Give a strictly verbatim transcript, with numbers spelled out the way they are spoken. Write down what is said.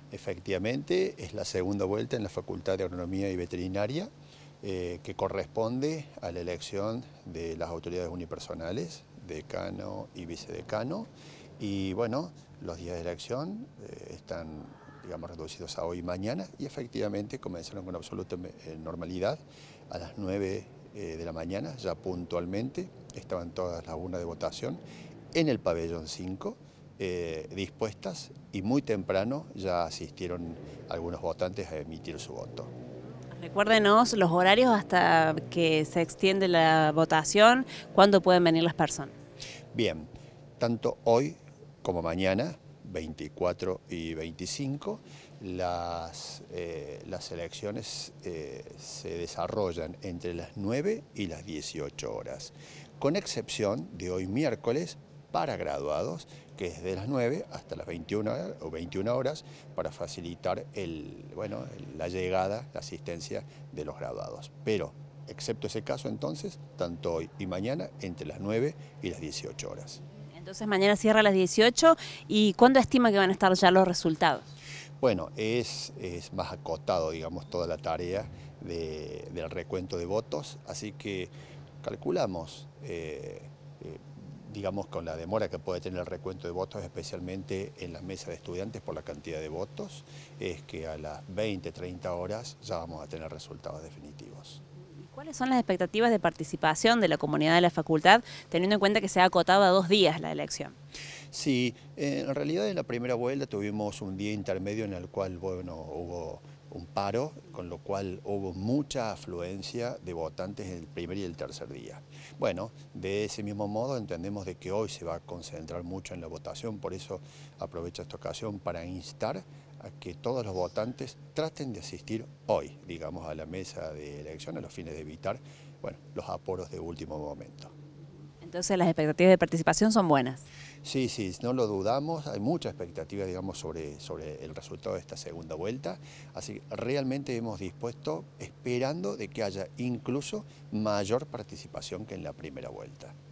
Efectivamente, es la segunda vuelta en la Facultad de Agronomía y Veterinaria, eh, que corresponde a la elección de las autoridades unipersonales, decano y vicedecano. Y bueno, los días de elección eh, están, digamos, reducidos a hoy y mañana, y efectivamente comenzaron con absoluta normalidad a las nueve eh, de la mañana, ya puntualmente, estaban todas las urnas de votación en el pabellón cinco, eh, dispuestas, y muy temprano ya asistieron algunos votantes a emitir su voto. Recuérdenos los horarios hasta que se extiende la votación, cuándo pueden venir las personas. Bien, tanto hoy como mañana, veinticuatro y veinticinco, las, eh, las elecciones eh, se desarrollan entre las nueve y las dieciocho horas, con excepción de hoy miércoles para graduados, que es de las nueve hasta las veintiuna o veintiuna horas, para facilitar el, bueno, la llegada, la asistencia de los graduados. Pero excepto ese caso, entonces, tanto hoy y mañana, entre las nueve y las dieciocho horas. Entonces mañana cierra a las dieciocho, ¿y cuándo estima que van a estar ya los resultados? Bueno, es, es más acotado, digamos, toda la tarea de, del recuento de votos, así que calculamos, eh, eh, digamos, con la demora que puede tener el recuento de votos, especialmente en la mesa de estudiantes por la cantidad de votos, es que a las veinte, treinta horas ya vamos a tener resultados definitivos. ¿Cuáles son las expectativas de participación de la comunidad de la facultad, teniendo en cuenta que se ha acotado a dos días la elección? Sí, eh, en realidad en la primera vuelta tuvimos un día intermedio en el cual, bueno, hubo un paro, con lo cual hubo mucha afluencia de votantes en el primer y el tercer día. Bueno, de ese mismo modo entendemos de que hoy se va a concentrar mucho en la votación, por eso aprovecho esta ocasión para instar a que todos los votantes traten de asistir hoy, digamos, a la mesa de elección, a los fines de evitar, bueno, los apuros de último momento. Entonces las expectativas de participación son buenas. Sí, sí, no lo dudamos, hay mucha expectativa, digamos, sobre, sobre el resultado de esta segunda vuelta, así que realmente hemos dispuesto, esperando de que haya incluso mayor participación que en la primera vuelta.